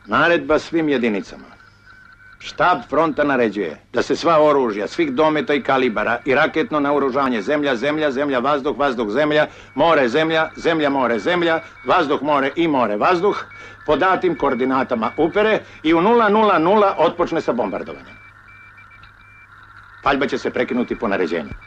Naredba svim jedinicama. Štab fronta naređuje da se sva oružja, svih dometa i kalibara i raketno naoružanje zemlja, zemlja, zemlja, vazduh, vazduh, zemlja, more, zemlja, zemlja, more, zemlja, vazduh, more i more, vazduh, po datim koordinatama upere i u 000 otpočne sa bombardovanjem. Paljba će se prekinuti po naređenju.